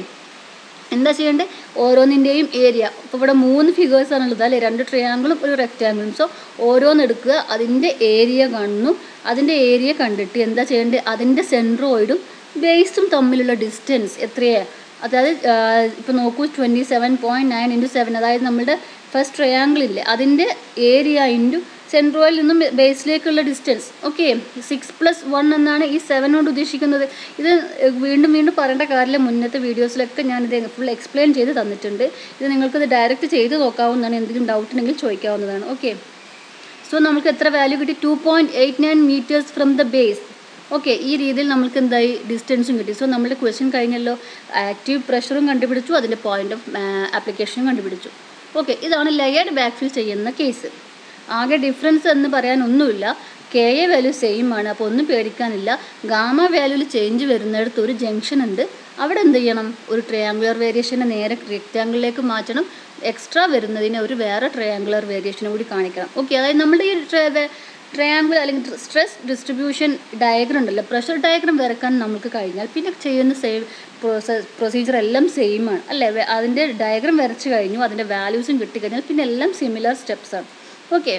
എന്താ ചെയ്യേണ്ടത്? ഓരോന്നിൻ്റെയും ഏരിയ. ഇപ്പോൾ ഇവിടെ മൂന്ന് ഫിഗേഴ്സാണുള്ളത് അല്ലേ, രണ്ട് ട്രയാങ്കിളും ഒരു റെക്റ്റാങ്കിളും. സോ ഓരോന്ന് എടുക്കുക, അതിൻ്റെ ഏരിയ കാണുന്നു. അതിൻ്റെ ഏരിയ കണ്ടിട്ട് എന്താ ചെയ്യേണ്ടത്? അതിൻ്റെ സെൻട്രോയിഡും ബേസും തമ്മിലുള്ള ഡിസ്റ്റൻസ് എത്രയാണ്? അതായത് ഇപ്പോൾ നോക്കൂ, twenty seven point nine into seven, അതായത് നമ്മുടെ ഫസ്റ്റ് ട്രയാങ്കിൾ ഇല്ലേ അതിൻ്റെ ഏരിയ ഇൻറ്റു സെൻട്രോയിൽ നിന്നും ബേസിലേക്കുള്ള distance. Okay, six plus one എന്നാണ് ഈ സെവൻ കൊണ്ട് ഉദ്ദേശിക്കുന്നത്. ഇത് വീണ്ടും വീണ്ടും പറയേണ്ട കാര്യമില്ല, മുന്നത്തെ വീഡിയോസിലൊക്കെ ഞാനിത് ഫുൾ എക്സ്പ്ലെയിൻ ചെയ്ത് തന്നിട്ടുണ്ട്. ഇത് നിങ്ങൾക്കിത് ഡയറക്റ്റ് ചെയ്ത് നോക്കാവുന്നതാണ്, എന്തെങ്കിലും ഡൗട്ട് ഉണ്ടെങ്കിൽ ചോദിക്കാവുന്നതാണ്. ഓക്കെ, സോ നമുക്ക് എത്ര വാല്യൂ കിട്ടി? Two point eight nine metres from the base. Okay, ഈ രീതിയിൽ നമുക്ക് എന്തായി? ഡിസ്റ്റൻസും കിട്ടി. സോ നമ്മുടെ ക്വസ്റ്റ്യൻ കഴിഞ്ഞല്ലോ. ആക്റ്റീവ് പ്രഷറും കണ്ടുപിടിച്ചു, അതിൻ്റെ പോയിന്റ് ഓഫ് ആപ്ലിക്കേഷനും കണ്ടുപിടിച്ചു. ഓക്കെ, ഇതാണ് ലെയേർഡ് ബാക്ക്ഫിൽ ചെയ്യുന്ന കേസ്. ആകെ ഡിഫറൻസ് എന്ന് പറയാനൊന്നുമില്ല, കെ എ വാല്യൂ സെയിം ആണ്, അപ്പോൾ ഒന്നും പേടിക്കാനില്ല. ഗാമ വാല്യൂവിൽ ചേഞ്ച് വരുന്നിടത്ത് ഒരു ജംഗ്ഷൻ ഉണ്ട്, അവിടെ എന്ത് ചെയ്യണം? ഒരു ട്രയാങ്കുലർ വേരിയേഷനെ നേരെ റെക്റ്റാങ്കിളിലേക്ക് മാറ്റണം. എക്സ്ട്രാ വരുന്നതിന് ഒരു വേറെ ട്രയാങ്കുലർ വേരിയേഷനും കൂടി കാണിക്കണം. ഓക്കെ, അതായത് നമ്മുടെ ഈ ട്രയാങ്കിൾ അല്ലെങ്കിൽ സ്ട്രെസ് ഡിസ്ട്രിബ്യൂഷൻ ഡയഗ്രം ഉണ്ടല്ലോ, പ്രഷർ ഡയഗ്രം വരക്കാൻ നമുക്ക് കഴിഞ്ഞാൽ പിന്നെ ചെയ്യുന്ന സെയിം പ്രോസസ് പ്രൊസീജിയർ എല്ലാം സെയിം ആണ് അല്ലേ. അതിൻ്റെ ഡയഗ്രം വരച്ച് കഴിഞ്ഞു, അതിൻ്റെ വാല്യൂസും കിട്ടിക്കഴിഞ്ഞാൽ പിന്നെ എല്ലാം സിമിലർ സ്റ്റെപ്സാണ്. ഓക്കെ,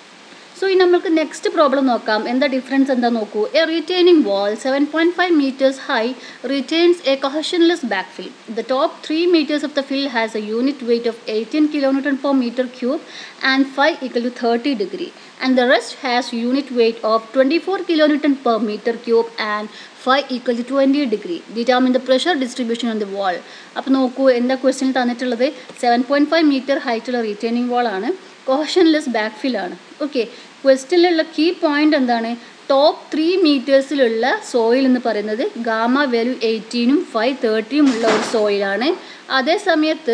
സോ ഇനി നമുക്ക് നെക്സ്റ്റ് പ്രോബ്ലം നോക്കാം. എന്താ ഡിഫറൻസ് എന്താ നോക്കൂ. A retaining wall seven point five metres high retains a cohesionless backfill. The top three meters of the fill has a unit weight of eighteen kilonewton per meter cube and phi equal to thirty degree, and the rest has unit weight of twenty-four kilonewton per meter cube and phi equal to twenty degree. Determine the pressure distribution on the wall. അപ്പോൾ നോക്കൂ, എന്താ ക്വസ്റ്റ്യൻ തന്നിട്ടുള്ളത്? സെവൻ പോയിൻറ്റ് ഫൈവ് മീറ്റർ ഹൈറ്റുള്ള റിറ്റൈനിങ് വാൾ ആണ്, കോഹഷൻലെസ് ബാക്ക്ഫിൽ ആണ്. ഓക്കെ, ക്വസ്റ്റ്യനിലുള്ള കീ പോയിന്റ് എന്താണ്? ടോപ്പ് ത്രീ മീറ്റേഴ്സിലുള്ള സോയിൽ എന്ന് പറയുന്നത് ഗാമ വാല്യൂ എയ്റ്റീനും ഫൈവ് തേർട്ടിയും ഉള്ള ഒരു സോയിലാണ്. അതേ സമയത്ത്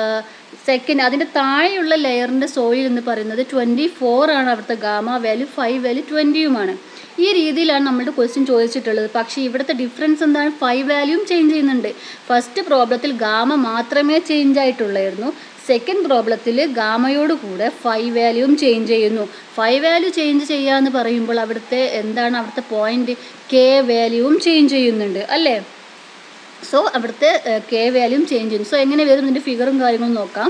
സെക്കൻഡ് അതിൻ്റെ താഴെയുള്ള ലെയറിൻ്റെ സോയിൽ എന്ന് പറയുന്നത് ട്വൻറ്റി ഫോർ ആണ്, അവിടുത്തെ ഗാമ വാല്യൂ ഫൈവ് വാല്യൂ ട്വൻറ്റിയുമാണ്. ഈ രീതിയിലാണ് നമ്മളുടെ ക്വസ്റ്റ്യൻ ചോദിച്ചിട്ടുള്ളത്. പക്ഷേ ഇവിടുത്തെ ഡിഫറൻസ് എന്താണ്? ഫൈവ് വാല്യൂം ചേഞ്ച് ചെയ്യുന്നുണ്ട്. ഫസ്റ്റ് പ്രോബ്ലത്തിൽ ഗാമ മാത്രമേ ചേഞ്ച് ആയിട്ടുള്ളായിരുന്നു, സെക്കൻഡ് പ്രോബ്ലത്തിൽ ഗാമയോട് കൂടെ ഫൈവ് വാല്യൂം ചേഞ്ച് ചെയ്യുന്നു. ഫൈവ് വാല്യൂ ചേഞ്ച് ചെയ്യുക എന്ന് പറയുമ്പോൾ അവിടുത്തെ എന്താണ് അവിടുത്തെ പോയിന്റ്? കെ വാല്യൂവും ചേഞ്ച് ചെയ്യുന്നുണ്ട് അല്ലേ. സോ അവിടുത്തെ കെ വാല്യൂം ചേഞ്ച് ചെയ്യുന്നു. സോ എങ്ങനെ വരും? ഇതിൻ്റെ ഫിഗറും കാര്യങ്ങളും നോക്കാം.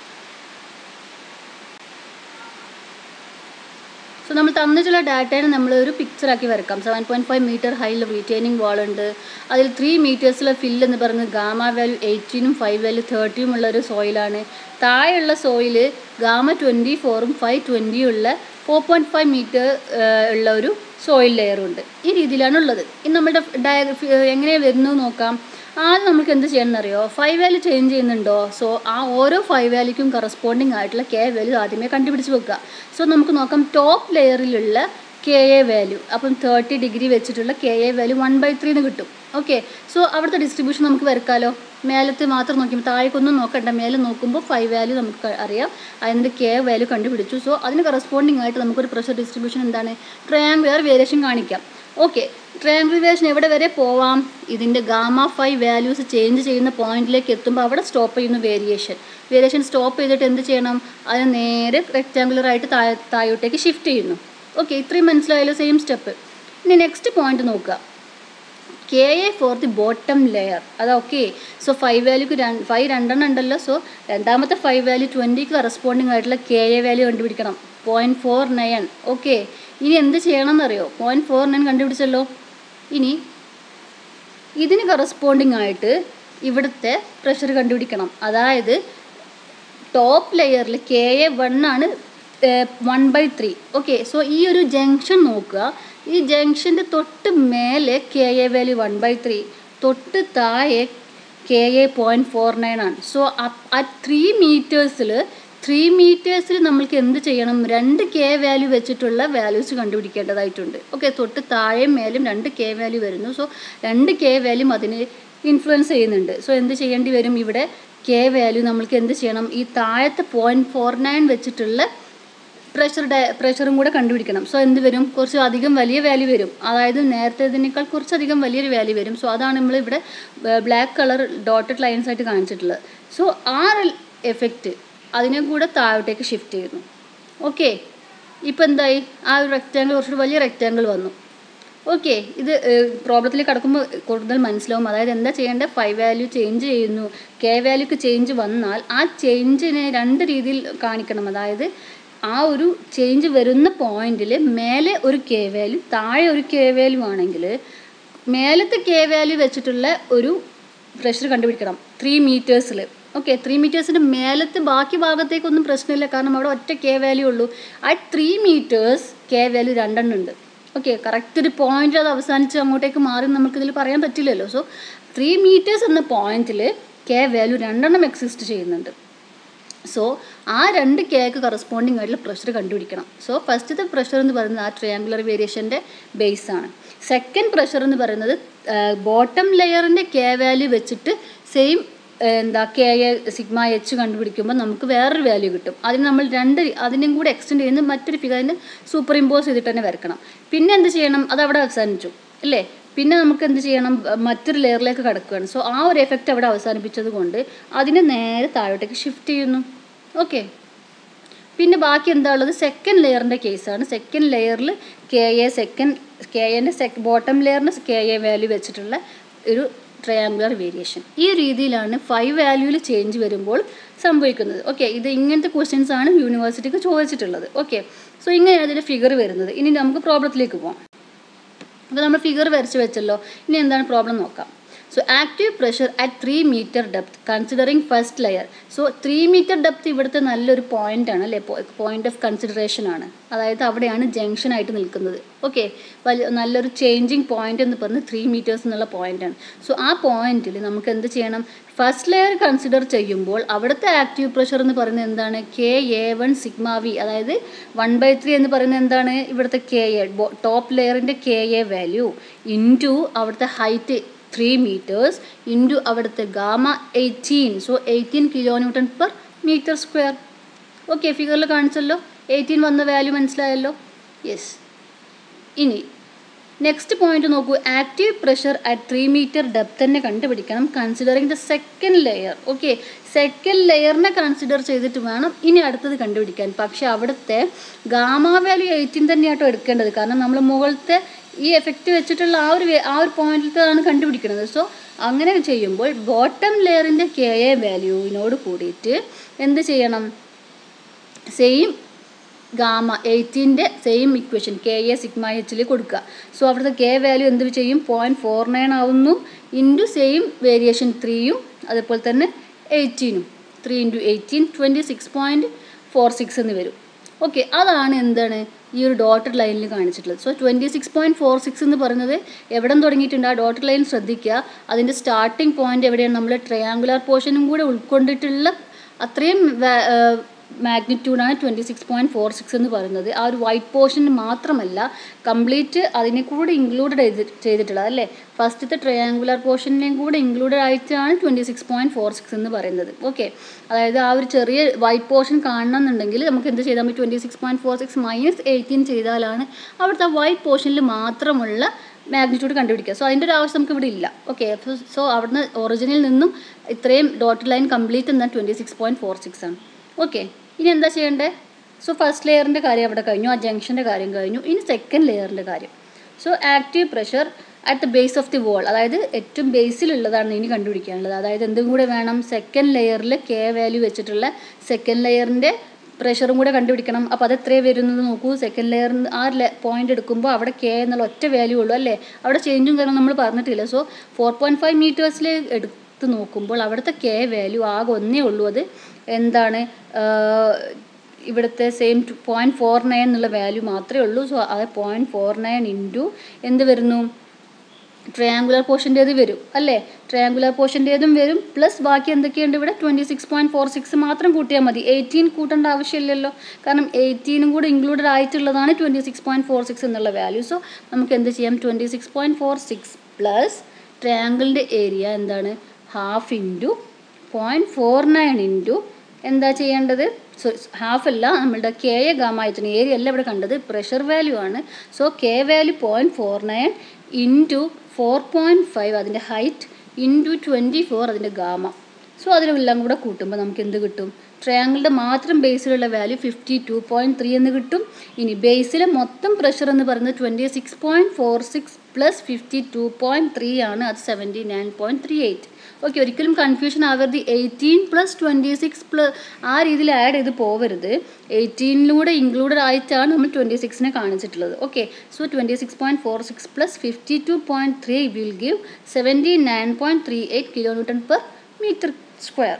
സോ നമ്മൾ തന്നിട്ടുള്ള ഡാറ്റയെ നമ്മളൊരു പിക്ചറാക്കി വരക്കാം. സെവൻ പോയിൻറ്റ് ഫൈവ് മീറ്റർ ഹൈയിൽ റിറ്റൈനിങ് വാൾ ഉണ്ട്, അതിൽ ത്രീ മീറ്റേഴ്സിലെ ഫില്ല് എന്ന് പറയുന്നത് ഗാമ വാല്യൂ എയ്റ്റീനും ഫൈവ് വാല്യൂ തേർട്ടിയും ഉള്ള ഒരു സോയിലാണ്. താഴെയുള്ള സോയിൽ ഗാമ ട്വൻറ്റി ഫോറും ഫൈവ് ട്വൻറ്റിയും ഉള്ള ഫോർ പോയിൻറ്റ് ഫൈവ് മീറ്റർ ഉള്ള ഒരു സോയിൽ ലെയറുണ്ട്. ഈ രീതിയിലാണുള്ളത്. ഇനി നമ്മുടെ ഡയ എങ്ങനെ വരുന്നു നോക്കാം. ആദ്യം നമുക്ക് എന്ത് ചെയ്യണമെന്നറിയോ? ഫൈവ് വാല്യൂ ചേഞ്ച് ചെയ്യുന്നുണ്ടോ? സോ ആ ഓരോ ഫൈവ് വാല്യൂക്കും കറസ്പോണ്ടിങ് ആയിട്ടുള്ള കെ വാല്യൂ ആദ്യമേ കണ്ടുപിടിച്ച് വെക്കുക. സോ നമുക്ക് നോക്കാം ടോപ്പ് ലെയറിലുള്ള കെ എ വാല്യൂ. അപ്പം തേർട്ടി ഡിഗ്രി വെച്ചിട്ടുള്ള K A value one by three എന്ന് കിട്ടും. ഓക്കെ, സോ അവിടുത്തെ ഡിസ്ട്രിബ്യൂഷൻ നമുക്ക് വരക്കാമല്ലോ. മേലത്ത് മാത്രം നോക്കിയപ്പോൾ താഴേക്കൊന്നും നോക്കണ്ട, മേലെ നോക്കുമ്പോൾ ഫൈവ് വാല്യൂ നമുക്ക് അറിയാം, അതിൻ്റെ കെ വാല്യൂ കണ്ടുപിടിച്ചു. സോ അതിന് കറസ്പോണ്ടിങ് ആയിട്ട് നമുക്കൊരു പ്രഷർ ഡിസ്ട്രിബ്യൂഷൻ എന്താണ്? ട്രയാങ്കുലർ വേരിയേഷൻ കാണിക്കാം. ഓക്കെ, ട്രയാങ്കുലർ വേരിയേഷൻ എവിടെ വരെ പോവാം? ഇതിൻ്റെ ഗാമ ഫൈവ് വാല്യൂസ് ചേഞ്ച് ചെയ്യുന്ന പോയിന്റിലേക്ക് എത്തുമ്പോൾ അവിടെ സ്റ്റോപ്പ് ചെയ്യുന്നു വേരിയേഷൻ. വേരിയേഷൻ സ്റ്റോപ്പ് ചെയ്തിട്ട് എന്ത് ചെയ്യണം? അതിന് നേരെ റെക്റ്റാങ്കുലറായിട്ട് താഴെ താഴോട്ടേക്ക് ഷിഫ്റ്റ് ചെയ്യുന്നു. ഓക്കെ, ഇത്രയും മനസ്സിലായല്ലോ, സെയിം സ്റ്റെപ്പ്. ഇനി നെക്സ്റ്റ് പോയിന്റ് നോക്കുക. K A for the bottom layer. അത് ഓക്കെ. സോ ഫൈവ് വാല്യൂക്ക് രണ്ട് ഫൈവ് രണ്ടെണ്ണം ഉണ്ടല്ലോ. സോ രണ്ടാമത്തെ ഫൈവ് വാല്യൂ ട്വൻറ്റിക്ക് കറസ്പോണ്ടിങ് ആയിട്ടുള്ള കെ എ വാല്യൂ കണ്ടുപിടിക്കണം. Point four nine. ഓക്കെ, ഇനി എന്ത് ചെയ്യണം എന്നറിയോ? പോയിൻറ്റ് ഫോർ നയൻ കണ്ടുപിടിച്ചല്ലോ. ഇനി ഇതിന് കറസ്പോണ്ടിങ് ആയിട്ട് ഇവിടുത്തെ പ്രഷർ കണ്ടുപിടിക്കണം. അതായത് ടോപ്പ് ലെയറിൽ കെ എ വൺ ആണ് one by three. Okay, so ഈ ഒരു ജംഗ്ഷൻ നോക്കുക. ഈ ജംഗ്ഷൻ്റെ തൊട്ട് മേലെ K A value one by three, തൊട്ട് താഴെ K A point four nine ആണ്. സോ ആ ത്രീ മീറ്റേഴ്സിൽ ത്രീ മീറ്റേഴ്സിൽ നമ്മൾക്ക് എന്ത് ചെയ്യണം? രണ്ട് കെ വാല്യൂ വെച്ചിട്ടുള്ള വാല്യൂസ് കണ്ടുപിടിക്കേണ്ടതായിട്ടുണ്ട്. ഓക്കെ, തൊട്ട് താഴെയും മേലും രണ്ട് കെ വാല്യൂ വരുന്നു. സോ രണ്ട് കെ വാല്യൂം അതിന് ഇൻഫ്ലുവൻസ് ചെയ്യുന്നുണ്ട്. സോ എന്ത് ചെയ്യേണ്ടി വരും? ഇവിടെ കെ വാല്യൂ നമ്മൾക്ക് എന്ത് ചെയ്യണം? ഈ താഴത്തെ പോയിൻറ്റ് ഫോർ നയൻ വെച്ചിട്ടുള്ള പ്രഷറുടെ പ്രഷറും കൂടെ കണ്ടുപിടിക്കണം. സോ എന്ത് വരും? കുറച്ച് അധികം വലിയ വാല്യൂ വരും. അതായത് നേരത്തേതിനേക്കാൾ കുറച്ചധികം വലിയൊരു വാല്യൂ വരും. സോ അതാണ് നമ്മൾ ഇവിടെ ബ്ലാക്ക് കളർ ഡോട്ടഡ് ലൈൻസ് ആയിട്ട് കാണിച്ചിട്ടുള്ളത്. സോ ആ എഫക്റ്റ് അതിനെ കൂടെ താഴോട്ടേക്ക് ഷിഫ്റ്റ് ചെയ്യുന്നു. ഓക്കെ, ഇപ്പോൾ എന്തായി? ആ ഒരു റെക്റ്റാങ്കിൾ കുറച്ചുകൂടി വലിയ റെക്റ്റാങ്കിൾ വന്നു. ഓക്കെ, ഇത് പ്രോബ്ലത്തിൽ കിടക്കുമ്പോൾ കൂടുതൽ മനസ്സിലാവും. അതായത് എന്താ ചെയ്യേണ്ടത്? ഫൈവ് വാല്യൂ ചേഞ്ച് ചെയ്യുന്നു, കെ വാല്യൂക്ക് ചേഞ്ച് വന്നാൽ ആ ചേഞ്ചിനെ രണ്ട് രീതിയിൽ കാണിക്കണം. അതായത് ആ ഒരു ചേഞ്ച് വരുന്ന പോയിന്റിൽ മേലെ ഒരു കെ വാല്യൂ, താഴെ ഒരു കെ വാല്യൂ ആണെങ്കിൽ മേലത്തെ കെ വാല്യൂ വെച്ചിട്ടുള്ള ഒരു പ്രഷർ കണ്ടുപിടിക്കണം ത്രീ മീറ്റേഴ്സിൽ. ഓക്കെ, ത്രീ മീറ്റേഴ്സിൻ്റെ മേലത്തെ ബാക്കി ഭാഗത്തേക്കൊന്നും പ്രശ്നമില്ല, കാരണം അവിടെ ഒറ്റ കെ വാല്യൂ ഉള്ളൂ. ആ ത്രീ മീറ്റേഴ്സ് കെ വാല്യൂ രണ്ടെണ്ണം ഉണ്ട്. ഓക്കെ, കറക്റ്റ് ഒരു പോയിന്റ് അത് അവസാനിച്ച് അങ്ങോട്ടേക്ക് മാറി നമുക്കിതിൽ പറയാൻ പറ്റില്ലല്ലോ. സോ ത്രീ മീറ്റേഴ്സ് എന്ന പോയിന്റിൽ കെ വാല്യൂ രണ്ടെണ്ണം എക്സിസ്റ്റ് ചെയ്യുന്നുണ്ട്. സോ ആ രണ്ട് കെക്ക് കറസ്പോണ്ടിങ് ആയിട്ടുള്ള പ്രഷർ കണ്ടുപിടിക്കണം. സോ ഫസ്റ്റത്തെ പ്രഷർ എന്ന് പറയുന്നത് ആ ട്രയാങ്കുലർ വേരിയേഷൻ്റെ ബേസ് ആണ്. സെക്കൻഡ് പ്രഷർ എന്ന് പറയുന്നത് ബോട്ടം ലെയറിൻ്റെ കെ വാല്യൂ വെച്ചിട്ട് സെയിം എന്താ കെ എ സിഗ്മ എച്ച് കണ്ടുപിടിക്കുമ്പോൾ നമുക്ക് വേറൊരു വാല്യൂ കിട്ടും. അതിന് നമ്മൾ രണ്ട് അതിനും കൂടെ എക്സ്റ്റെൻഡ് ചെയ്യുന്ന മറ്റൊരു ഫിഗറിന് സൂപ്പർ ഇമ്പോസ് ചെയ്തിട്ട് തന്നെ വരക്കണം. പിന്നെ എന്ത് ചെയ്യണം? അത് അവിടെ അവസാനിച്ചു അല്ലേ? പിന്നെ നമുക്ക് എന്ത് ചെയ്യണം? മറ്റൊരു ലെയറിലേക്ക് കടക്കുകയാണ്. സോ ആ ഒരു എഫക്റ്റ് അവിടെ അവസാനിപ്പിച്ചത് കൊണ്ട് അതിനെ നേരെ താഴോട്ടേക്ക് ഷിഫ്റ്റ് ചെയ്യുന്നു. ഓക്കെ, പിന്നെ ബാക്കി എന്താ ഉള്ളത്? സെക്കൻഡ് ലെയറിൻ്റെ കേസാണ്. സെക്കൻഡ് ലെയറിൽ കെ എ സെക്കൻഡ് കെ എൻ്റെ സെക് ബോട്ടം ലെയറിന് കെ എ വാല്യൂ വെച്ചിട്ടുള്ള ഒരു ട്രയാങ്കുലർ വേരിയേഷൻ. ഈ രീതിയിലാണ് ഫൈവ് വാല്യൂവിൽ ചേഞ്ച് വരുമ്പോൾ സംഭവിക്കുന്നത്. ഓക്കെ, ഇത് ഇങ്ങനത്തെ ക്വസ്റ്റ്യൻസ് ആണ് യൂണിവേഴ്സിറ്റിക്ക് ചോദിച്ചിട്ടുള്ളത്. ഓക്കെ, സോ ഇങ്ങനെയാണ് ഇതിൻ്റെ ഫിഗർ വരുന്നത്. ഇനി നമുക്ക് പ്രോബ്ലത്തിലേക്ക് പോകാം. അപ്പോൾ നമ്മൾ ഫിഗർ വരച്ച് വെച്ചല്ലോ, ഇനി എന്താണ് പ്രോബ്ലം നോക്കാം. So active pressure at three metre depth considering first layer. So three metre depth ഇവിടുത്തെ നല്ലൊരു പോയിന്റ് ആണ് അല്ലേ? പോയിന്റ് ഓഫ് കൺസിഡറേഷൻ ആണ്. അതായത് അവിടെയാണ് ജംഗ്ഷൻ ആയിട്ട് നിൽക്കുന്നത്. ഓക്കെ, വലിയ നല്ലൊരു ചേഞ്ചിങ് പോയിന്റ് എന്ന് പറഞ്ഞ് ത്രീ മീറ്റേഴ്സ് എന്നുള്ള പോയിന്റാണ്. സോ ആ പോയിന്റിൽ നമുക്ക് എന്ത് ചെയ്യണം? ഫസ്റ്റ് ലെയർ കൺസിഡർ ചെയ്യുമ്പോൾ അവിടുത്തെ ആക്റ്റീവ് പ്രഷർ എന്ന് പറയുന്നത് എന്താണ്? K A one sigma V. അതായത് വൺ ബൈ ത്രീ എന്ന് പറയുന്നത് എന്താണ്? ഇവിടുത്തെ കെ എ ടോപ്പ് ലെയറിൻ്റെ കെ എ വാല്യൂ ഇൻറ്റു അവിടുത്തെ ഹൈറ്റ് ത്രീ മീറ്റേഴ്സ് ഇൻറ്റു അവിടുത്തെ gamma eighteen. So eighteen kilo newton per metre square. Okay, ഫിഗറിൽ കാണിച്ചല്ലോ, എയ്റ്റീൻ വന്ന വാല്യൂ മനസ്സിലായല്ലോ. യെസ്, ഇനി നെക്സ്റ്റ് പോയിന്റ് നോക്കൂ. Active pressure at three metre depth തന്നെ കണ്ടുപിടിക്കണം considering the second layer. Okay, second ലെയറിനെ കൺസിഡർ ചെയ്തിട്ട് വേണം ഇനി അടുത്തത് കണ്ടുപിടിക്കാൻ. പക്ഷേ അവിടുത്തെ ഗാമ വാല്യൂ എയ്റ്റീൻ തന്നെയാട്ടോ എടുക്കേണ്ടത്, കാരണം നമ്മൾ മുകളിലത്തെ ഈ എഫക്റ്റ് വെച്ചിട്ടുള്ള ആ ഒരു ആ ഒരു പോയിന്റിലാണ് കണ്ടുപിടിക്കുന്നത്. സോ അങ്ങനെ ചെയ്യുമ്പോൾ ബോട്ടം ലെയറിൻ്റെ കെ എ വാല്യൂവിനോട് കൂടിയിട്ട് എന്ത് ചെയ്യണം? സെയിം ഗാമ എയ്റ്റീൻ്റെ same equation K A sigma എച്ചിൽ കൊടുക്കുക. സോ അവിടുത്തെ കെ വാല്യൂ എന്ത് ചെയ്യും? പോയിൻറ്റ് ഫോർ നയൻ ആവുന്നു ഇൻറ്റു സെയിം വേരിയേഷൻ ത്രീയും അതുപോലെ തന്നെ എയ്റ്റീനും. Three into eighteen twenty six point four six എന്ന് വരും. ഓക്കെ, അതാണ് എന്താണ് ഈ ഒരു ഡോട്ടഡ് ലൈനിൽ കാണിച്ചിട്ടുള്ളത്. So twenty six point four six എന്ന് പറയുന്നത് എവിടെ തുടങ്ങിയിട്ടുണ്ട്? ആ ഡോട്ടഡ് ലൈൻ ശ്രദ്ധിക്കുക. അതിൻ്റെ സ്റ്റാർട്ടിംഗ് പോയിന്റ് എവിടെയാണ്? നമ്മൾ ട്രയാങ്കുലർ പോർഷനും കൂടെ ഉൾക്കൊണ്ടിട്ടുള്ള അത്രയും മാഗ്നിറ്റ്യൂഡാണ് twenty six point four six എന്ന് പറയുന്നത്. ആ ഒരു വൈറ്റ് പോർഷൻ മാത്രമല്ല, കംപ്ലീറ്റ് അതിനെ കൂടെ ഇൻക്ലൂഡഡ് ചെയ്ത് ചെയ്തിട്ടുള്ളത് അല്ലേ? ഫസ്റ്റത്തെ ട്രയാങ്കുലർ പോർഷനിലേയും കൂടെ ഇൻക്ലൂഡഡ് ആയിട്ടാണ് twenty six point four six എന്ന് പറയുന്നത്. ഓക്കെ, അതായത് ആ ഒരു ചെറിയ വൈറ്റ് പോർഷൻ കാണണമെന്നുണ്ടെങ്കിൽ നമുക്ക് എന്ത് ചെയ്താൽ മതി? Twenty six point four six minus eighteen ചെയ്താലാണ് അവിടുത്തെ വൈറ്റ് പോർഷനിൽ മാത്രമുള്ള മാഗ്നിറ്റ്യൂഡ് കണ്ടുപിടിക്കുക. സോ അതിൻ്റെ ഒരു ആവശ്യം നമുക്ക് ഇവിടെ ഇല്ല. ഓക്കെ, സോ അവിടുന്ന് ഒറിജിനിൽ നിന്നും ഇത്രയും ഡോട്ടഡ് ലൈൻ കംപ്ലീറ്റ് എന്നാൽ twenty six point four six ആണ്. ഓക്കെ, ഇനി എന്താ ചെയ്യേണ്ടത്? സോ ഫസ്റ്റ് ലെയറിൻ്റെ കാര്യം അവിടെ കഴിഞ്ഞു, ആ ജംഗ്ഷൻ്റെ കാര്യം കഴിഞ്ഞു. ഇനി സെക്കൻഡ് ലെയറിൻ്റെ കാര്യം. So active pressure at the base of the wall, അതായത് ഏറ്റവും ബേസിലുള്ളതാണ് ഇനി കണ്ടുപിടിക്കാനുള്ളത്. അതായത് എന്തും കൂടെ വേണം? സെക്കൻഡ് ലെയറിൽ കെ വാല്യൂ വെച്ചിട്ടുള്ള സെക്കൻഡ് ലെയറിൻ്റെ പ്രഷറും കൂടെ കണ്ടുപിടിക്കണം. അപ്പോൾ അത് എത്രയാണ് വരുന്നത് നോക്കൂ. സെക്കൻഡ് ലെയറിന് ആ പോയിന്റ് എടുക്കുമ്പോൾ അവിടെ കെ എന്നുള്ള ഒറ്റ വാല്യൂ ഉള്ളൂ അല്ലേ? അവിടെ ചേഞ്ചും കാരണം നമ്മൾ പറഞ്ഞിട്ടില്ല. സോ ഫോർ പോയിൻറ്റ് ഫൈവ് മീറ്റേഴ്സിൽ എടുത്ത് നോക്കുമ്പോൾ അവിടുത്തെ കെ വാല്യൂ ആകെ ഒന്നേ ഉള്ളൂ, അത് എന്താണ് ഇവിടുത്തെ സെയിം പോയിൻറ്റ് ഫോർ നയൻ എന്നുള്ള വാല്യൂ മാത്രമേ ഉള്ളൂ. സോ അത് പോയിൻറ്റ് ഫോർ നയൻ ഇൻറ്റു എന്ത് വരുന്നു, ട്രയാങ്കുലർ പോർഷൻ്റേത് വരും അല്ലേ, ട്രയാങ്കുലർ പോർഷൻ്റേതും വരും. പ്ലസ് ബാക്കി എന്തൊക്കെയുണ്ട് ഇവിടെ, twenty six point four six മാത്രം കൂട്ടിയാൽ മതി. എയ്റ്റീൻ കൂട്ടേണ്ട ആവശ്യമില്ലല്ലോ, കാരണം എയ്റ്റീനും കൂടെ ഇൻക്ലൂഡഡ് ആയിട്ടുള്ളതാണ് twenty six point four six എന്നുള്ള വാല്യൂ. സോ നമുക്ക് എന്ത് ചെയ്യാം, twenty six point four six plus ട്രയാങ്കിളിൻ്റെ ഏരിയ എന്താണ്, half into point four nine into എന്താ ചെയ്യേണ്ടത്, സോ ഹാഫ് അല്ല, നമ്മളുടെ കെ എ ഗാമ ആയിട്ടാണ്, ഏരിയ അല്ല ഇവിടെ കണ്ടത്, പ്രഷർ വാല്യൂ ആണ്. So K value point four nine into four point five അതിൻ്റെ ഹൈറ്റ് ഇൻറ്റു ട്വൻറ്റി ഫോർ അതിൻ്റെ ഗാമ. സോ അതിലെല്ലാം കൂടെ കൂട്ടുമ്പോൾ നമുക്ക് എന്ത് കിട്ടും, ട്രയാങ്കിളുടെ മാത്രം ബേസിലുള്ള value fifty two point three എന്ന് കിട്ടും. ഇനി ബേസിലെ മൊത്തം പ്രഷർ എന്ന് പറയുന്നത് twenty six point four six plus fifty two point three ആണ്, അത് seventy nine point three eight. Okay, ഒരിക്കലും കൺഫ്യൂഷൻ ആവരുത്, eighteen plus twenty six plus ആ രീതിയിൽ ആഡ് ചെയ്ത് പോവരുത്. എയ്റ്റീനിലൂടെ ഇൻക്ലൂഡഡ് ആയിട്ടാണ് നമ്മൾ ട്വൻറ്റി സിക്സിനെ കാണിച്ചിട്ടുള്ളത്. Okay, so twenty six point four six plus fifty two point three will give seventy nine point three eight kilo newton per metre square.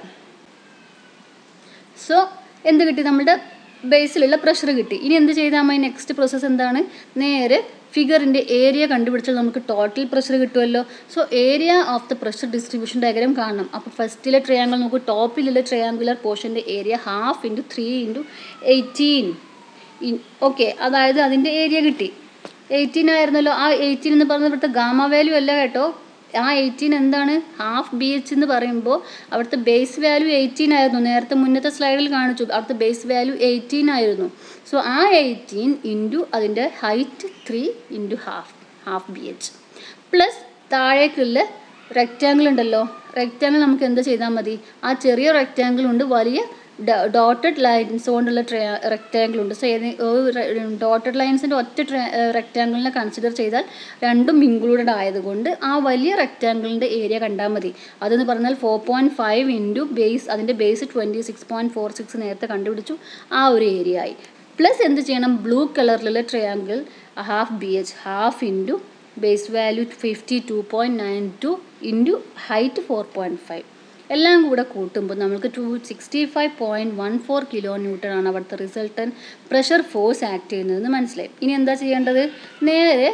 So എന്ത് കിട്ടി, നമ്മുടെ ബേസിലുള്ള പ്രഷർ കിട്ടി. ഇനി എന്ത് ചെയ്താൽ മതി, നെക്സ്റ്റ് പ്രോസസ്സ് എന്താണ്, നേരെ ഫിഗറിൻ്റെ ഏരിയ കണ്ടുപിടിച്ചാൽ നമുക്ക് ടോട്ടൽ പ്രഷർ കിട്ടുമല്ലോ. So area of the pressure distribution diagram കാണണം. അപ്പോൾ ഫസ്റ്റിലെ ട്രയാങ്കിൾ നോക്കൂ, ടോപ്പിലുള്ള ട്രയാങ്കുലർ പോർഷൻ്റെ area half into three into eighteen. Okay, അതായത് അതിൻ്റെ ഏരിയ കിട്ടി. എയ്റ്റീൻ ആയിരുന്നല്ലോ, ആ എയ്റ്റീൻ എന്ന് പറയുന്നത് ഇവിടുത്തെ ഗാമ വാല്യൂ അല്ല കേട്ടോ. ആ എയ്റ്റീൻ എന്താണ്, ഹാഫ് ബി എച്ച് എന്ന് പറയുമ്പോൾ അവിടുത്തെ ബേസ് വാല്യൂ എയ്റ്റീൻ ആയിരുന്നു. നേരത്തെ മുന്നത്തെ സ്ലൈഡിൽ കാണിച്ചു, അവിടുത്തെ ബേസ് വാല്യൂ എയ്റ്റീൻ ആയിരുന്നു. സോ ആ എയ്റ്റീൻ ഇൻറ്റു അതിൻ്റെ height three into half half B H plus താഴേക്കുള്ള റെക്റ്റാങ്കിൾ ഉണ്ടല്ലോ, റെക്റ്റാങ്കിൾ നമുക്ക് എന്ത് ചെയ്താൽ മതി, ആ ചെറിയ റെക്റ്റാങ്കിൾ ഉണ്ട്, വലിയ ഡോട്ടഡ് ലൈൻസ് കൊണ്ടുള്ള ട്രയാ റെക്റ്റാങ്കിൾ ഉണ്ട്. സോ ഡോട്ടഡ് ലൈൻസിൻ്റെ ഒറ്റ റെക്റ്റാങ്കിളിനെ കൺസിഡർ ചെയ്താൽ രണ്ടും ഇൻക്ലൂഡഡ് ആയതുകൊണ്ട് ആ വലിയ റെക്റ്റാങ്കിളിൻ്റെ ഏരിയ കണ്ടാൽ മതി. അതെന്ന് പറഞ്ഞാൽ four point five into base, അതിൻ്റെ base twenty six point four six നേരത്തെ കണ്ടുപിടിച്ചു, ആ ഒരു ഏരിയ ആയി. പ്ലസ് എന്ത് ചെയ്യണം, ബ്ലൂ കളറിലുള്ള triangle half B H half into base value fifty two point nine two into height four point five എല്ലാം കൂടെ കൂട്ടുമ്പോൾ നമുക്ക് two sixty five point one four kilo newton ആണ് അവിടുത്തെ റിസൾട്ടൻ പ്രഷർ ഫോഴ്സ് ആക്ട് ചെയ്യുന്നതെന്ന് മനസ്സിലായി. ഇനി എന്താ ചെയ്യേണ്ടത്, നേരെ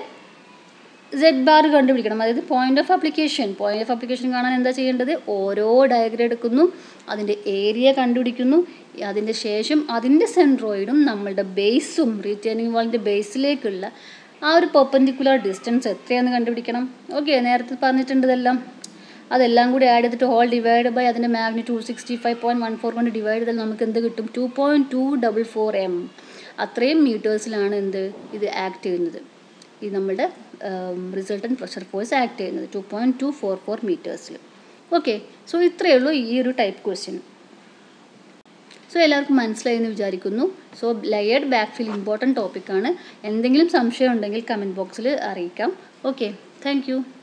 സെഡ് ബാർ കണ്ടുപിടിക്കണം, അതായത് point of application. Point of application കാണാൻ എന്താ ചെയ്യേണ്ടത്, ഓരോ ഡയഗ്രം എടുക്കുന്നു, അതിൻ്റെ ഏരിയ കണ്ടുപിടിക്കുന്നു, അതിൻ്റെ ശേഷം അതിൻ്റെ സെൻട്രോയിഡും നമ്മളുടെ ബേസും റീറ്റേണിംഗ് വാളിൻ്റെ ബേസിലേക്കുള്ള ആ ഒരു പെർപെൻഡിക്കുലർ ഡിസ്റ്റൻസ് എത്രയാണെന്ന് കണ്ടുപിടിക്കണം. ഓക്കെ, നേരത്തെ പറഞ്ഞിട്ടുണ്ട് ഇതെല്ലാം. അതെല്ലാം കൂടി ആഡ് ചെയ്തിട്ട് ഹോൾ ഡിവൈഡ് ബൈ അതിൻ്റെ magnitude sixty five point one four കൊണ്ട് ഡിവൈഡ് ചെയ്താൽ നമുക്ക് എന്ത് കിട്ടും, two point two double four M. അത്രയും മീറ്റേഴ്സിലാണ് എന്ത് ഇത് ആക്ട് ചെയ്യുന്നത്, ഈ നമ്മുടെ റിസൾട്ടൻ പ്രഷർ ഫോഴ്സ് ആക്ട് ചെയ്യുന്നത് two point two four four മീറ്റേഴ്സിൽ. ഓക്കെ, സോ ഇത്രയേ ഉള്ളൂ ഈ ഒരു ടൈപ്പ് ക്വസ്റ്റ്യൻ. സോ എല്ലാവർക്കും മനസ്സിലായി എന്ന് വിചാരിക്കുന്നു. സോ ലെയേർഡ് ബാക്ക്ഫിൽ ഇമ്പോർട്ടൻറ്റ് ടോപ്പിക്കാണ്. എന്തെങ്കിലും സംശയം ഉണ്ടെങ്കിൽ കമൻറ്റ് ബോക്സിൽ അറിയിക്കാം. Okay, thank U.